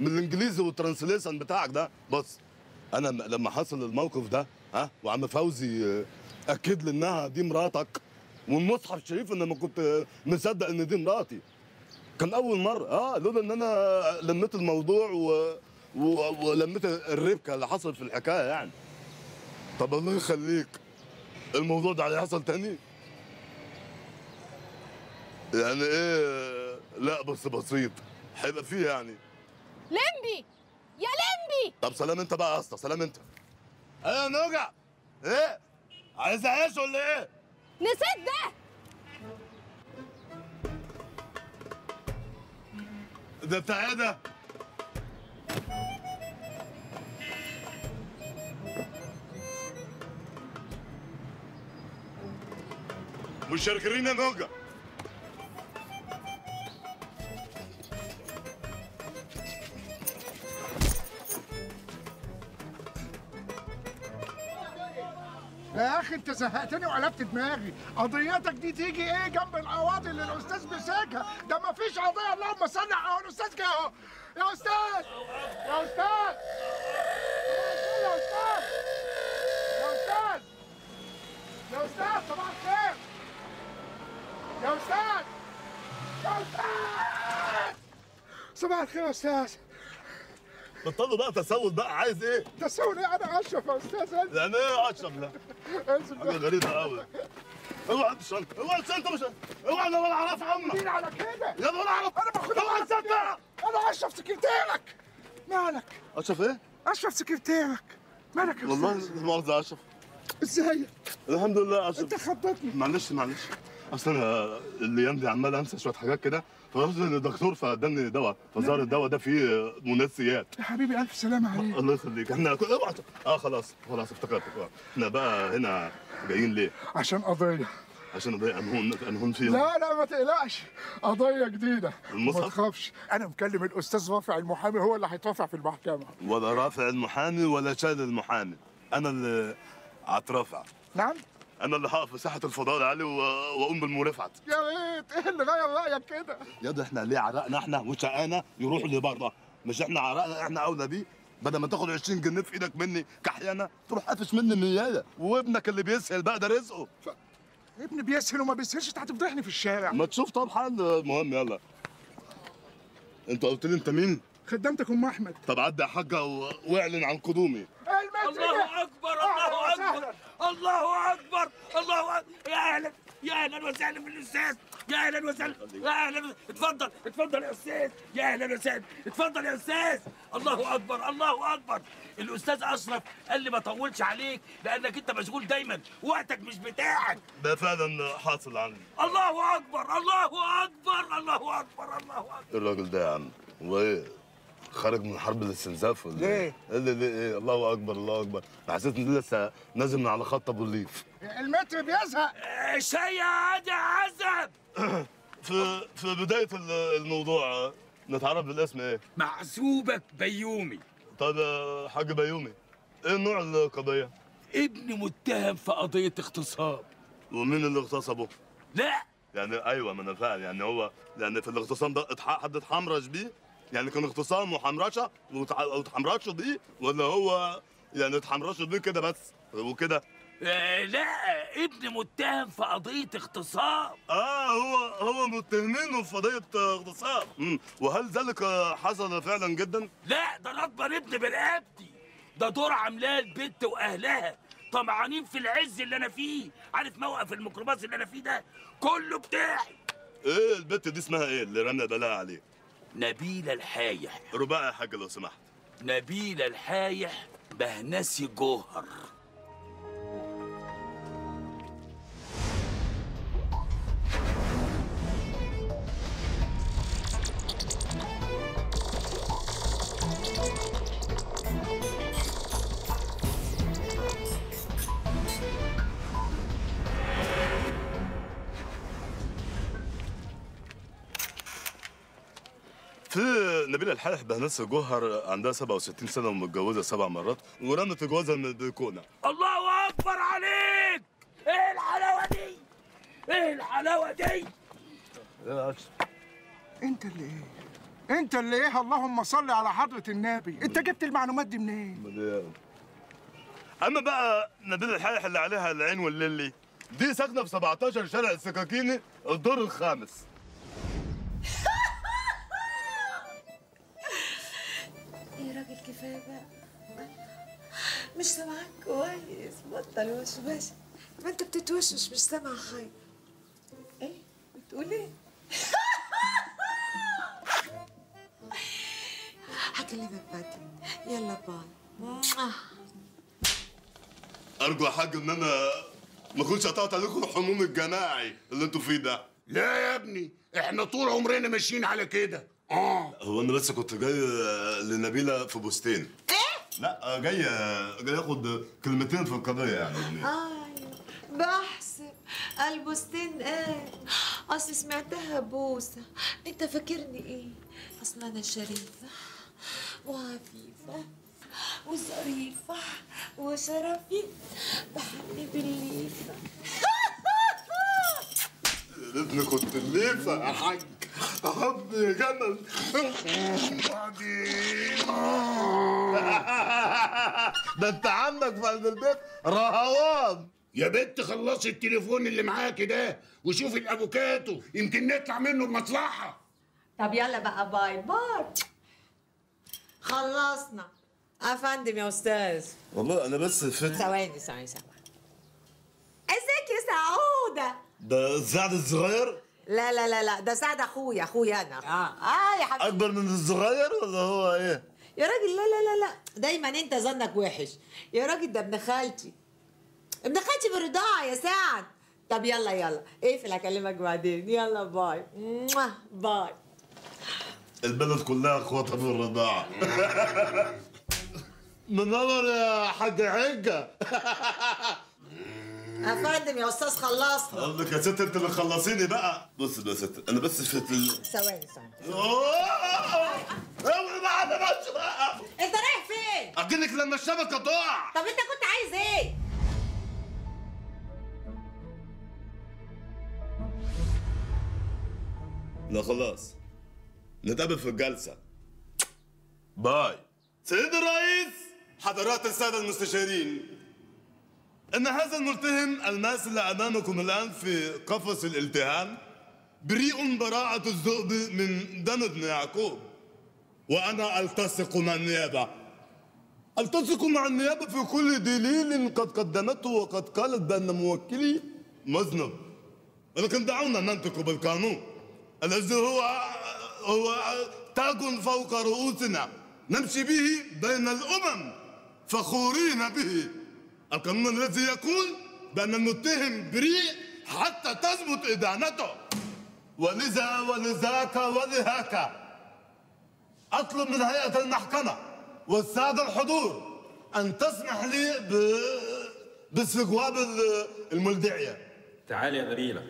من الانجليزي والترانسليشن بتاعك ده. بص انا لما حصل الموقف ده وعم فوزي اكد لي انها دي مراتك، والمصحف الشريف انا ما كنت مصدق ان دي مراتي. كان اول مره لولا ان انا لميت الموضوع ولميت الربكه اللي حصل في الحكايه يعني. طب الله يخليك، الموضوع ده هيحصل تاني؟ يعني ايه؟ لا بس بسيط هيبقى فيه يعني. لمبي يا لمبي. طب سلام انت بقى يا اسطى، سلام انت. ايه نوجع؟ ايه؟ عايز اعيش ولا ايه؟ نسيت ده. ده بتاع ايه ده؟ مش شاركين يا نوجع. يا اخي انت زهقتني وقلبت دماغي. قضيتك دي تيجي ايه جنب القواضي اللي الاستاذ مسكها؟ ده مفيش قضيه. اللهم صل على الاستاذ جه اهو. يا استاذ يا استاذ يا استاذ يا استاذ يا استاذ صباح الخير يا استاذ يا استاذ صباح الخير يا استاذ. بطلوا بقى تسول بقى، عايز ايه؟ تسول ايه؟ انا اشرف يا استاذ. يعني ايه اشرف؟ لا انزل حاجه غريبه قوي. اوعى الشنطه، اوعى الشنطه، مش اوعى. انا ولا اعرف عمك. مين على كده؟ يا ولا اعرف. انا باخد. اوعى الشنطه. انا اشرف سكرتيرك. مالك؟ اشرف ايه؟ اشرف سكرتيرك. مالك يا والله استاذ؟ لا مؤاخذه اشرف. ازيك؟ الحمد لله اشرف. انت خضتني. معلش اصل انا الايام دي عمال انسى شويه حاجات كده، فرحت للدكتور فاداني دواء، فظهر الدواء ده فيه منسيات. يا حبيبي الف سلامه عليك. الله يخليك. احنا اوعى. خلاص افتكرت. احنا بقى هنا جايين ليه؟ عشان قضيه. عشان قضيه انهون فيها. لا ما تقلقش، قضيه جديده. المصحف؟ ما تخافش، انا مكلم الاستاذ رافع المحامي، هو اللي هيترافع في المحكمه. ولا رافع المحامي ولا شايل المحامي، انا اللي هترافع. نعم؟ انا اللي هقف في ساحه الفضاء العالي واقوم بالمرافعه. يا ريت. ايه اللي غير رايك كده؟ يا ده احنا ليه عرقنا احنا وشقانا يروحوا لبره؟ مش احنا عرقنا احنا اولى بيه؟ بدل ما تاخد 20 جنيه في ايدك مني كحيانه تروح قافش مني ميايه، وابنك اللي بيسهل بقى ده رزقه. ابني بيسهل وما بيسهلش، انت هتفضحني في الشارع. ما تشوف طب حل. المهم يلا. انت قلت لي انت مين؟ خدامتك ام احمد. طب عدي يا حاجه واعلن عن قدومي. الله اكبر الله اكبر الله اكبر الله اكبر. يا اهلا وسهلا بالاستاذ. يا اهلا وسهلا. يا اهلا. اتفضل يا استاذ. يا اهلا وسهلا. اتفضل يا استاذ. الله اكبر الله اكبر. الاستاذ اشرف قال لي ما اطولش عليك لانك انت مشغول دايما، وقتك مش بتاعك. ده فعلا حاصل عندي. الله اكبر الله اكبر الله اكبر الله اكبر. الراجل ده يا عم هو ايه؟ خارج من حرب الاستنزاف ولا ليه؟ ليه ايه؟ الله اكبر الله اكبر. حسيت اني لسه نازل من على خط ابو الليف. المتر بيزهق. شيء عزب. في بدايه الموضوع نتعرف بالاسم ايه؟ محسوبك بيومي. طب يا حاج بيومي، ايه نوع القضيه؟ ابني متهم في قضيه اغتصاب. ومين اللي اغتصبه؟ لا يعني ايوه ما انا فاهم، يعني هو يعني في الاغتصام ده حد اتحمرش بيه؟ يعني كان اغتصام وحمرشه واتحمرشوا بيه، ولا هو يعني اتحمرشوا بيه كده بس وكده؟ لا ابني متهم في قضيه اغتصاب. هو متهمينه في قضيه اغتصاب. وهل ذلك حصل فعلا جدا؟ لا ده انا اكبر ابني برقبتي، ده دور عاملاه البت واهلها طمعانين في العز اللي انا فيه. عارف موقف الميكروباص اللي انا فيه ده كله بتاعي. ايه البت دي اسمها ايه اللي رمنا بلاها عليه؟ نبيلة الحايح. رباعي يا حاج لو سمحت. نبيلة الحايح بهنسي جوهر. في نبيلة الحايح بهنسي جوهر عندها 67 سنة ومتجوزة 7 مرات ورمت جوازها من البلكونة. الله أكبر عليك! إيه الحلاوة دي؟ إيه الحلاوة دي؟ انت اللي ايه؟ انت اللي ايه اللهم صل على حضره النبي، انت جبت المعلومات دي منين؟ اما بقى نبيل الحايح اللي عليها العين والليلي دي ساكنه في 17 شارع السكاكيني الدور الخامس. يا راجل كفايه بقى، مش سامعك كويس، بطل وشوش. ما انت بتتوشوش، مش سامع حاجه. ايه بتقول ايه؟ هكلمك بعدين، يلا باي. ارجو يا حاج ان انا ما كنتش قطعت عليكم الحموم الجماعي اللي انتوا فيه ده. لا يا ابني، احنا طول عمرنا ماشيين على كده. هو انا بس كنت جاي لنبيله في بوستين. ايه؟ لا جاي اخد كلمتين في القضيه يعني. ايوه بحسب البستين ايه؟ اصل سمعتها بوسه، انت فاكرني ايه؟ اصل انا شريفه وعفيفه وظريفه وشرفي بحني بالليفه. يا ريتني كنت الليفه يا حاج. احب يا جمل. ده انت عندك في قلب البيت رهوان. يا بنت خلصي التليفون اللي معاكي ده وشوفي الافوكاتو، يمكن نطلع منه بمصلحه. طب يلا بقى، باي باي. خلصنا. افندم يا استاذ. والله انا بس ثواني. ازيك يا سعوده؟ ده سعد الصغير؟ لا ده سعد اخويا انا. يا حبيبي. اكبر من الصغير ولا هو ايه؟ يا راجل لا دايما انت ظنك وحش يا راجل، ده ابن خالتي بالرضاعه يا سعد. طب يلا اقفل، هكلمك بعدين. يلا باي. باي. البلد كلها اخواتها في الرضاعه. منور يا حاج حجه. افندم يا استاذ، خلصنا. قصدك يا ست انت اللي خلصيني بقى. بص يا ست انا بس في ثواني. اوعي بقى ما بقى. انت رايح فين؟ اجيلك لما الشبكه تقع. طب انت كنت عايز ايه؟ لا خلاص نتقابل في الجلسه. باي. سيد الرئيس، حضرات الساده المستشارين، ان هذا الملتهم الماسل امامكم الان في قفص الالتهام بريء براءة الذئب من دم ابن يعقوب، وانا التصق مع النيابه في كل دليل قد قدمته وقد قالت بان موكلي مذنب، ولكن دعونا ننطق بالقانون الذي هو تاج فوق رؤوسنا نمشي به بين الامم فخورين به. القانون الذي يقول بأن المتهم بريء حتى تثبت إدانته. ولذاك أطلب من هيئة المحكمة والسادة الحضور أن تسمح لي باستجواب الملدعية. تعالي يا نبيلة.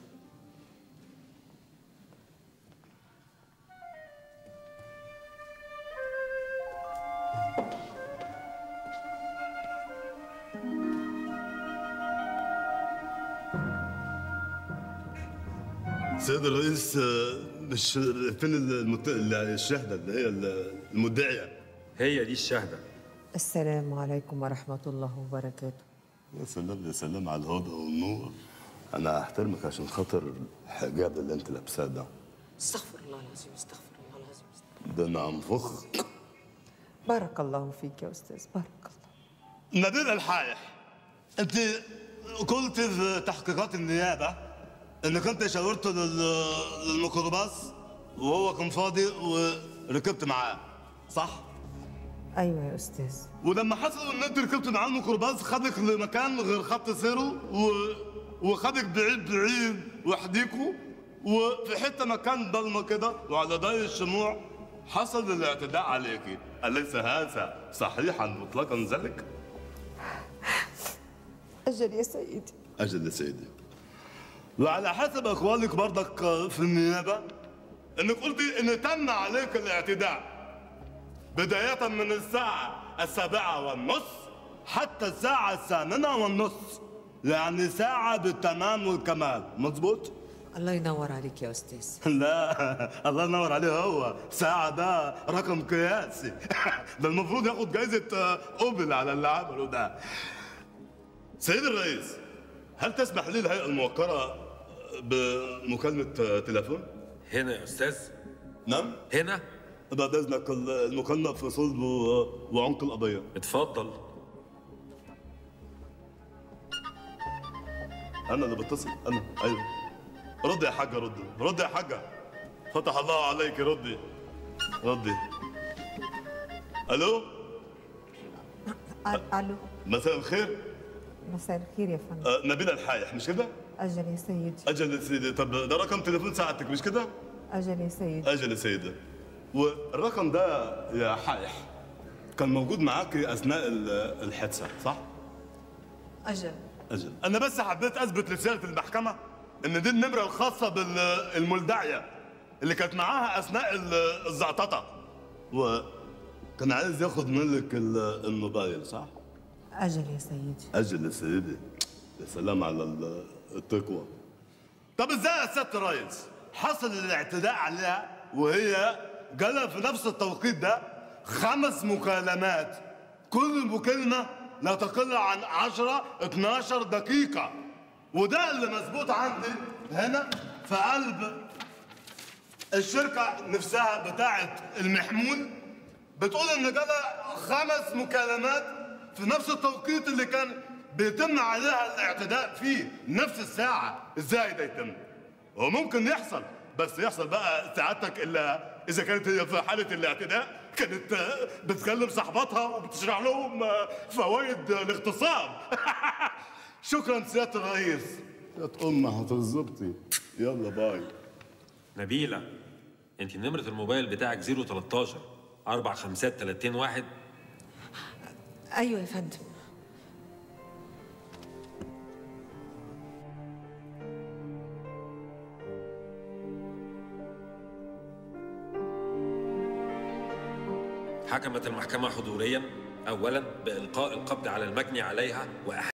سيد الرئيس، مش فين الشهدة اللي هي المدعية؟ هي دي الشهدة. السلام عليكم ورحمة الله وبركاته. يا سلام على الهدى والنور. أنا أحترمك عشان خاطر الحجاب اللي أنت لابساه ده. استغفر الله العظيم. ده أنا أنفخك. بارك الله فيك يا أستاذ، بارك الله. نبيل الحايح، أنت قلت في تحقيقات النيابة انك انت شاورت للميكروباص وهو كان فاضي وركبت معاه، صح؟ ايوه يا استاذ. ولما حصل ان انت ركبت معاه الميكروباص خدك لمكان غير خط سيره وخدك بعيد وحديكوا وفي حته مكان ضلمه كده وعلى ضي الشموع حصل الاعتداء عليكي، اليس هذا صحيحا مطلقا ذلك؟ اجل يا سيدي. اجل يا سيدي. وعلى حسب اقوالك برضك في النيابه انك قلتي ان تم عليك الاعتداء بدايه من الساعه 7:30 حتى الساعه 8:30، يعني ساعه بالتمام والكمال، مظبوط؟ الله ينور عليك يا استاذ. لا الله ينور عليه، هو ساعة ده رقم قياسي. ده المفروض ياخد جايزة اوبل على اللي عمله ده. سيد الرئيس، هل تسمح لي الهيئة الموقرة بمكالمة تليفون؟ هنا يا أستاذ. نعم؟ هنا؟ بعد إذنك المكالمة في صلب وعمق القضية. اتفضل. أنا اللي بتصل، أنا، أيوه. ردي يا حاجة، ردي، ردي يا حاجة. فتح الله عليك، ردي. ردي. ألو؟ الو، مساء الخير. مساء الخير يا فندم. نبيل الحايح مش كده؟ اجل يا سيدي. أجل يا سيدي، طب ده رقم تليفون ساعتك مش كده؟ اجل يا سيدي. أجل يا سيدي. والرقم ده يا حايح كان موجود معاك أثناء الحادثة صح؟ اجل. أجل. أنا بس حبيت أثبت لسيادة المحكمة إن دي النمرة الخاصة بالملدعية اللي كانت معاها أثناء الزعططة، وكان عايز ياخد منك الموبايل صح؟ اجل يا سيدي. أجل يا سيدي. يا سلام على التقوى. طب إزاي يا سيادة الريس حصل الاعتداء عليها وهي جالها في نفس التوقيت ده 5 مكالمات، كل مكالمة لا تقل عن 10-12 دقيقة، وده اللي مظبوط عندي هنا في قلب الشركة نفسها بتاعة المحمول، بتقول إن جالها 5 مكالمات في نفس التوقيت اللي كان بيتم عليها الاعتداء فيه، نفس الساعة. إزاي ده يتم؟ هو ممكن يحصل، بس يحصل بقى سعادتك إلا إذا كانت هي في حالة الاعتداء كانت بتكلم صاحباتها وبتشرح لهم فوائد الاغتصاب. شكرا سيادة الرئيس. يا أمها هتظبطي. يلا باي. نبيلة، أنت نمرة الموبايل بتاعك 013 45321. ايوه يا فندم. حكمت المحكمة حضوريا أولا بإلقاء القبض على المجني عليها وإحالة